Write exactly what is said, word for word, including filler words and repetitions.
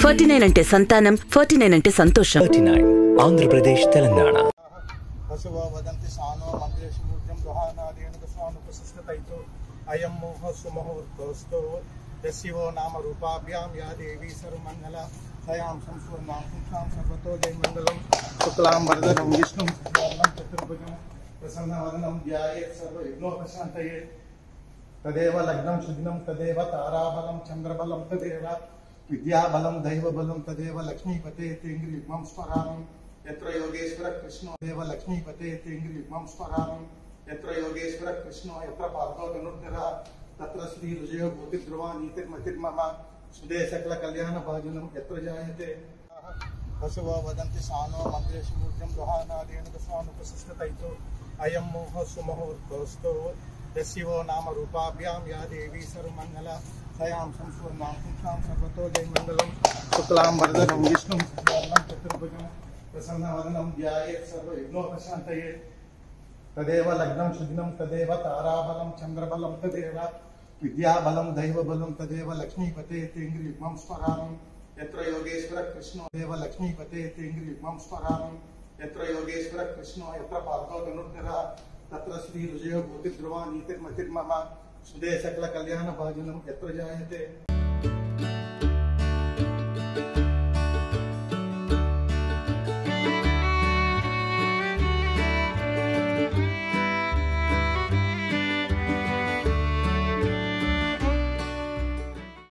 Forty nine అంటే సంతానం, forty nine అంటే సంతోషం. Forty nine Andhra Pradesh, Telangana. అయం మోహ సుముహూర్తోస్తు యస్యో నామ రూపాభ్యాం యా దేవీ సర్వమంగళ సయాం సంస్వర్ణాం పుంసాం సర్వతో జయమంగళం శుక్లాం వరదనం విష్ణుం శశివర్ణం చతుర్భుజం ప్రసన్నవదనం ధ్యాయేత్ సర్వవిఘ్నోపశాంతయే. తదేవ లగ్నం శుగ్నం తదేవ తారాబలం చంద్రబలం తదేవ విద్యాబలం దైవబలం తదేవ లక్ష్మీపతే తేంగ్రి యుగ్మం స్మరామి. యత్ర యోగేశ్వర కృష్ణో దేవ లక్ష్మీపతే తేంగ్రి యుగ్మం స్మరామి. यत्र योगेश्वर कृष्णो यत्र पार्थो धनुर्धरः तत्र श्री विजयो भूतिध्रुवा नीतिर्मतिर्मम सुदे सकल कल्याण भाजनम यत्र जायते. वसुवा वदन्ति सानो मन्दिरेषु मूर्तिं दुहानादेन दशानुपसृष्टतैतो अयं मोह सुमुहूर्तोस्तु यस्यो नाम रूपाभ्यां या देवी सर्वमङ्गल सयां संस्वर्णां पुंसां सर्वतो जयमङ्गलं शुक्लां वरदनं विष्णुं शशिवर्णं चतुर्भुजं प्रसन्नवदनं ध्यायेत् सर्वविघ्नोपशान्तये. तदेव लग्नं शुग्नं तदेव ताराबलं चंद्रबलं तदेव विद्याबलं दैवबलं तदेव लक्ष्मीपते तेंग्रि युग्मं स्मरामि. यत्र योगेश्वर कृष्णो देव लक्ष्मीपते तेंग्रि युग्मं स्मरामि. यत्र योगेश्वर कृष्णो यत्र पार्थो धनुर्धरः तत्र श्री विजयो भूतिध्रुवा नीतिर्मतिर्मम सुदे सकल कल्याण भाजनम यत्र जायते.